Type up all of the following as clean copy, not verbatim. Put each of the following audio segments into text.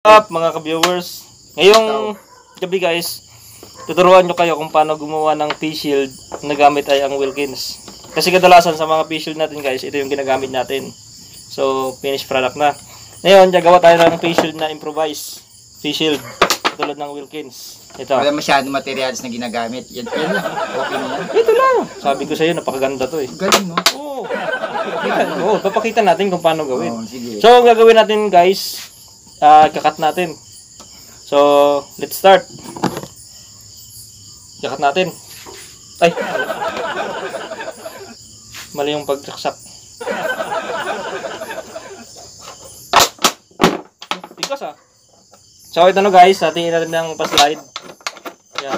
Up mga ka-viewers, ngayong gabi guys, tuturuan nyo kayo kung paano gumawa ng face shield na gamit ay ang Wilkins. Kasi kadalasan sa mga face shield natin guys, ito yung ginagamit natin. So, finished product na. Ngayon, gagawa tayo ng face shield na improvise face shield, tulad ng Wilkins. Ito. Wala masyadong materials na ginagamit. Yan lang. Okay na yan. Ito lang. Sabi ko sa iyo, napakaganda to eh. Galing, no? Oo. Papakita natin kung paano gawin. Oh, sige. So, ang gagawin natin guys, kakat natin. So, let's start. Kakat natin. Ay. Mali yung pagkaksak. Tigas ah. So, ito na guys, natin natin ng pa-slide. Yan.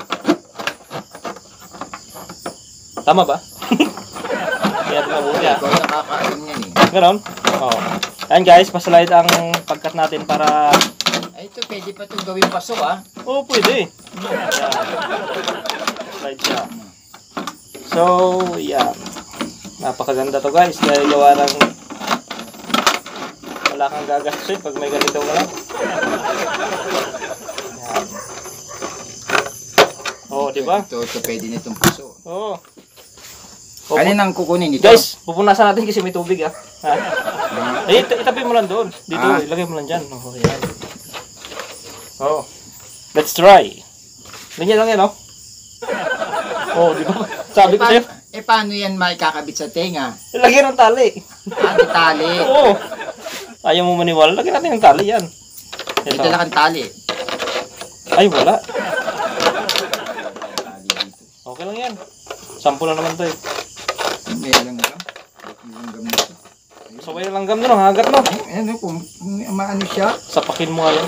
Tama ba? Kaya ito mabuti ah. Ikaw nakakaalam yan eh. Ganon? Oo. Ayan guys, pa-slide ang pagkat natin para... Ay, ito pwede pa itong gawin paso ah. Oo, pwede. Yan. Slide siya. So, yan. Napakaganda to guys. Dahil gawa ng... Wala kang gagastusin pag may ganito mo lang. Yan. Oo, diba? Ito pwede na itong paso. Oo. Alin ang kukunin ito? Guys, pupunasan natin kasi may tubig ah. Ha? Ay, itabi mo lang doon. Dito, ilagay mo lang dyan. Oh, yan. Oh. Let's try. Ganyan lang yan, oh. Oh, di ba? Sabi ko sa'yo. Paano yan maikakabit sa tenga? Lagyan ng tali. Di tali. Oo. Ayaw mo maniwala. Lagyan natin ng tali yan. May dala kang tali. Ay, wala. Okay lang yan. Sample lang naman to eh. May langgam. Langgam nito. So, may langgam doon. Hagat mo. Ano kung maano siya? Sapakin mo nga yan.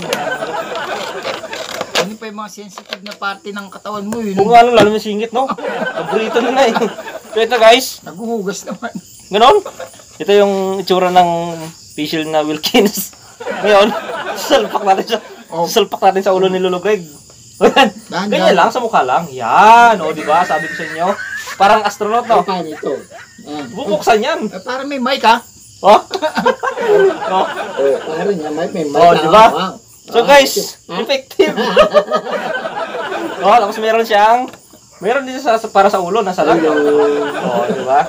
Ano pa yung mga sensitive na parte ng katawan mo yun? Kung nga lang, lalo na singit, no? Paborito na eh. So, ito guys. Naguhugas naman. Ganon. Ito yung itsura ng facial na Wilkins. Ngayon, salpak natin sa salpak natin sa ulo ni Lulugeg. Ganyan lang, sa mukha lang. Yan, o, di ba? Sabi ko sa inyo. Parang astronaut, no? Paano ito? Bubuksan yan. Parang may mic, ha? Oh? No? Parang yan, may mic. Oh, di ba? So guys, effective. Oh, tapos meron din para sa ulo, nasa lang. Oh, di ba?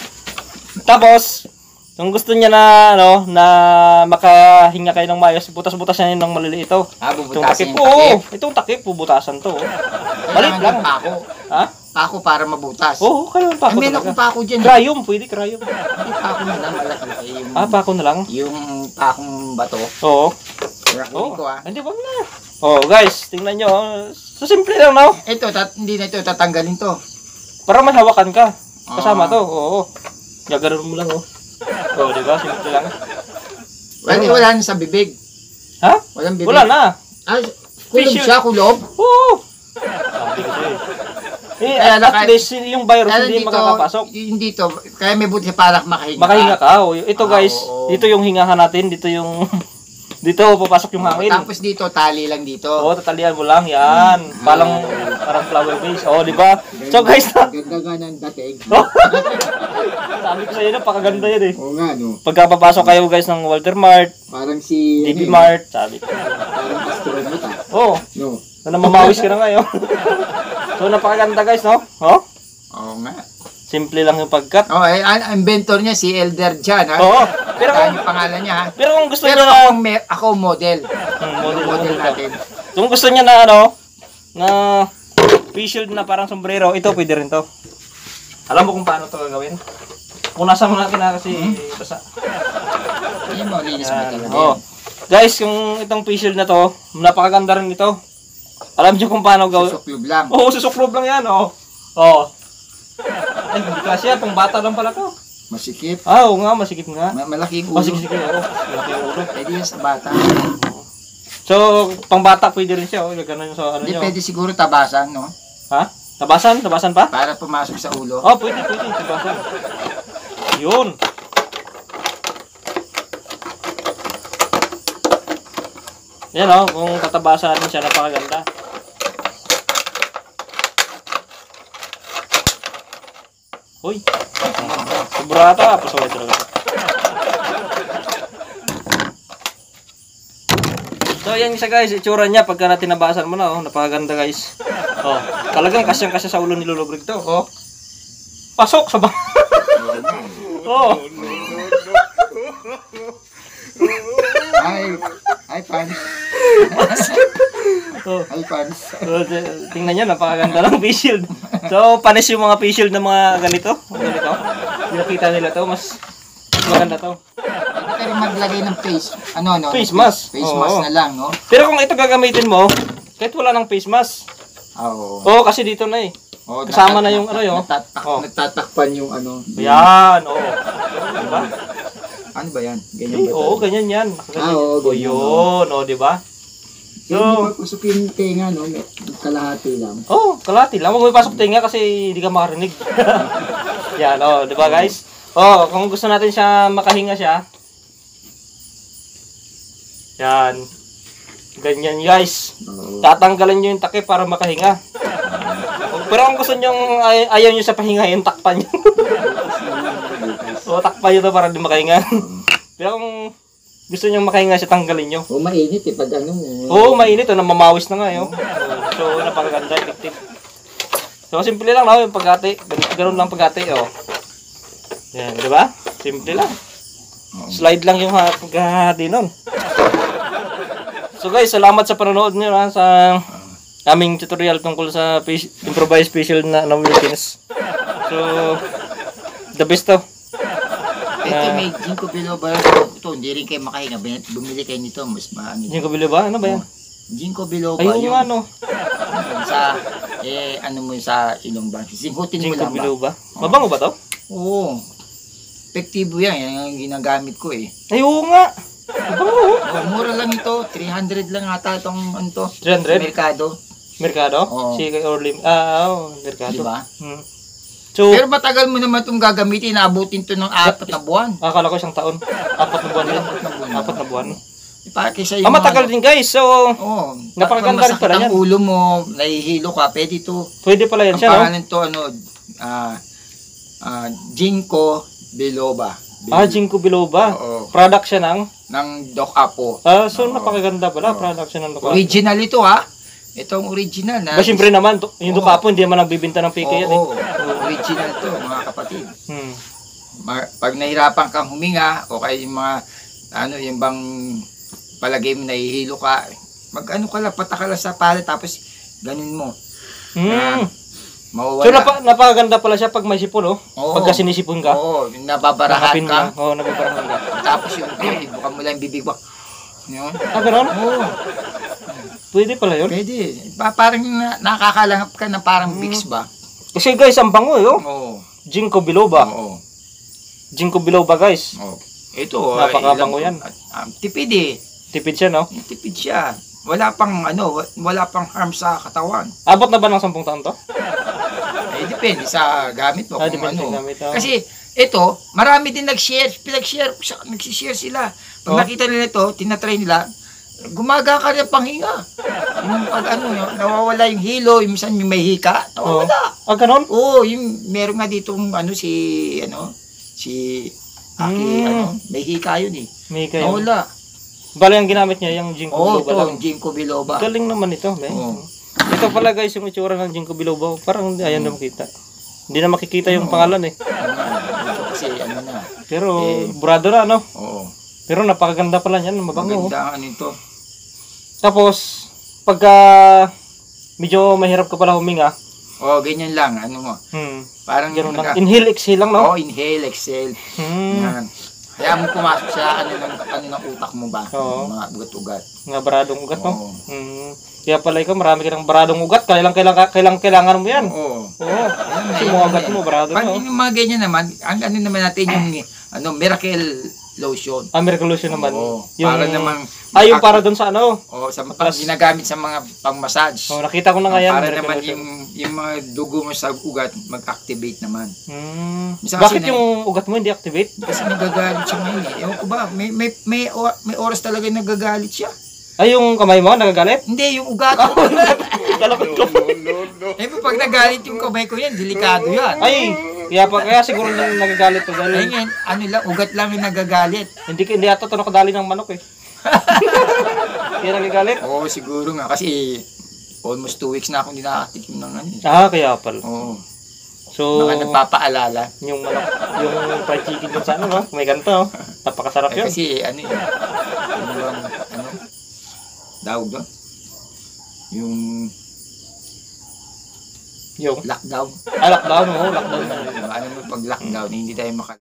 Tapos, kung gusto niya na, na makahinga kayo ng mayos, butas-butas niya ng maliliit ito. Bubutasin yung takip. Itong takip, bubutasan to. Malit lang. Pako. Ha? Pako para mabutas. Oo, kailangan pako talaga. May akong pako dyan. Cryom, pwede cryom. Hindi, pako na lang. Malaki. Pako na lang? Yung pakong bato. Oo. Kunin ko, ha? Hindi, wag na. Oh, guys, tingnan nyo. So, simple lang, no? Ito, hindi na ito tatanggalin to. Para may hawakan ka. Kasama to, oo. Gaganon mo lang, oh. Oh, di ba? Simple lang. Wala na sa bibig. Ha? Walang bibig. Wala na. Kulob siya, kulob? Oo. Sabi ko sa'yo. At least yung virus hindi makakapasok. Hindi to. Kaya may buti para makahinga. Makahinga ka. Oh. Ito guys, dito yung hingahan natin. Dito yung... Dito papasok yung hangin. Tapos dito, tali lang dito. Oo, tatalian mo lang. Yan. Parang flower base. Oo, di ba? So guys, ganda nga ng dating. sabi ko sa iyo, napakaganda yan eh. Oo nga, no. Pagkapapasok kayo guys ng Walter Mart, parang si... DB Mart, sabi ko. Parang astronaut ah. Oo. No. Namamawis ka na ngayon. So, napakaganda guys, no? Oh? Oo nga. Simple lang yung pagkat. Oh, ang inventor niya si Elder Jan, ha? Oo. Pero yung pangalan niya, ha? Pero kung gusto niya na... Ako model. Model natin. Kung gusto niya na na face shield na parang sombrero, ito pwede rin to. Alam mo kung paano to gagawin? Punasan mo natin na kasi basa. Ayun mo, linis mo talaga. Oh. Guys, kung itong face shield na to, napakaganda rin ito. Alam niyo kung paano gawin? Susuklob lang. Oo, susuklob lang yan, oh. Oh. Ay, hindi kasi yan, pang bata lang pala to. Masikip. Oo nga, masikip nga. Malaki yung ulo. Masikip, oo. Malaki yung ulo. Pwede yan sa bata. So, pang bata pwede rin siya, oh. Ganun yung sa ano Hindi, nyo. pwede siguro tabasan, no? Ha? Tabasan? Tabasan pa? Para pumasok sa ulo. Oh, pwede. Tabasan. Yun. Yan, oh. Kung tatabasan natin siya, napakaganda. Uy. Sobra ata. Pasaway talaga. So, yan siya guys. Itsura niya pagka natinabasan mo na. Oh. Napakaganda guys. Oh, talagang kasyang-kasya sa ulo ni Lulubrig to. Oh. Pasok sa bang. Oh. Ay, fans. Oh. Ay, fans. So, tingnan nyo, napakaganda ng face shield. So, panis yung mga face shield ng mga ganito. Ganito. Nakita nila to, mas maganda to. Pero maglagay ng face, Face mask. Face mask na lang, no? Pero kung ito gagamitin mo, kahit wala ng face mask. Oo. Oo, kasi dito na eh. Oh, Kasama na yung ano yun. Nagtatakpan yung ano. Yan, oo. Diba? Ano ba yan? Ganyan ba? Oo, ganyan yan. Oo, ganyan. Yun, oo, diba? So, hindi pa kusupin yung tenga, no? Kalahati lang. Oo, kalahati lang. Huwag mo ipasok tinga kasi hindi ka makarinig. Yan, oo, diba guys? Oo, kung gusto natin siya makahinga siya. Yan. Ganyan guys. Tatanggalan nyo yung takip para makahinga. Pero kung gusto nyo, ayaw nyo sa pahinga, yung takpan nyo. O, takpan nyo to para di makahinga. Pero kung gusto nyo makahinga siya, tanggalin nyo. Oo, mainit eh, pag ano. Oo, mainit. Namamawis na nga yun. So, napakaganda, effective. So, simple lang, no? Yung paghati. Ganun lang paghati, oh. Yan, di ba? Simple lang. Slide lang yung paghahati nun. So, guys, salamat sa panonood nyo, ha, sa aming tutorial tungkol sa improvised facial na Wilkins. So, the best to. Ito may ginkgo biloba. Ito, hindi rin kayo makahinga. Bumili kayo nito, mas maano. Ginkgo biloba? Ano ba yan? Ginkgo biloba. Ayun yung ano. Sa, ano mo sa ilong ba? Simputin mo Ginkgo lang ba? biloba. Mabango ba to? Oo. Epektibo yan. Yan ang ginagamit ko eh. Ay, oo nga. Mabango. Oh, mura lang ito. 300 lang ata itong ano to. 300? Merkado. Merkado? Oo. Si Orlim. Merkado. Diba? So, Pero matagal mo naman itong gagamitin. Naabutin to ng 4 na buwan. akala ko isang taon. 4 na buwan lang. 4 na buwan. Para kaysa yung Matagal din guys. So, Oo. napakaganda rin pala yan. Ang ulo mo, nahihilo ka, pwede ito. Pwede pala yan Ang siya, no? pangalan to, Ginkgo biloba. Ginkgo biloba. Oo. Product siya ng? Ng Doc Apo. So napakaganda pala. Product siya ng Ducapo. Original ito ha. Ito ang original na. Ba, siyempre naman, yung Ducapo hindi naman nagbibinta ng fake yan eh. Oo. Original to mga kapatid. Hmm. Pag nahirapan kang huminga o kaya yung mga yung bang palagay mo nahihilo ka, mag-ano ka lang, pataka lang sa palad tapos ganun mo. Mawawala. So napakaganda pala siya pag may sipon, oh. Oo. Pagka sinisipon ka. Oo, nababarahan ka. Oo, nababarahan ka. Tapos yung ibukan mo lang yung bibig mo. Yun. Gano'n? Oo. Pwede pala yun. Pwede. Parang nakakalangap ka na parang Vicks ba? Kasi guys, ang bango eh, oh. Oo. Ginkgo biloba. Oo. Ginkgo biloba, guys. Oo. Ito, napakabango yan. Tipid eh. Tipid siya, no? Tipid siya. Wala pang harm sa katawan. Abot na ba ng 10 taon to? Depende sa gamit mo. Depende sa gamit, oh. Kasi ito, marami din nagsishare sila. Pag nakita nila ito, tinatry nila, gumaga ka rin panghinga. Yung pag nawawala yung hilo, yung minsan yung may hika, nawawala. Ganon? Oo, yung meron nga ditong may hika yun eh. May hika yun. Nawala. Bale, ang ginamit niya, yung Ginkgo biloba lang. Ginkgo biloba. Galing naman ito, eh. Ito pala guys, yung itsura ng Ginkgo biloba, parang ayan na makita. Hindi na makikita yung pangalan eh. Ito kasi na. Pero, burado na, no? Oo. Pero napakaganda pala niyan, mabango. Maganda ito. Tapos, pagka medyo mahirap ka pala huminga. Ganyan lang, Parang ganun lang. Inhale, exhale lang, no? Inhale, exhale. Yan. Kaya mo pumasok sa ng utak mo ba? Mga ugat-ugat. Mga baradong ugat, no? Kaya pala ikaw, marami ka ng baradong ugat. Kailangan mo yan. Oo. Kasi mga ugat mo, barado na. Pag yung mga ganyan naman, ang naman natin yung miracle lotion. Miracle lotion naman. Para namang yung para doon sa sa ginagamit sa mga pang-massage. Nakita ko na nga yan. Para naman yung mga dugo mo sa ugat mag-activate naman. Bakit yung ugat mo hindi activate? Kasi nagagalit siya ngayon eh. Ewan ko ba, may oras talaga nagagalit siya. Yung kamay mo nagagalit? Hindi, yung ugat. Pag nagalit yung kamay ko yan, delikado yan. Kaya siguro nagagalit to dahil. Ugat lang yung nagagalit. Hindi ata ito nakadali ng manok eh. Kaya nagagalit? Oo, siguro nga. Kasi almost 2 weeks na akong hindi nakatikim ng ano. Kaya pala. Oo. So, Baka nagpapaalala. yung manok, yung fried chicken dun sa ano, no? May ganito, oh. Napakasarap yun. Kasi ano yun. Ano bang, ano? Dawag doon? Yung Yung, lockdown. lockdown, oh, lockdown. Ano mo pag lockdown, hindi tayo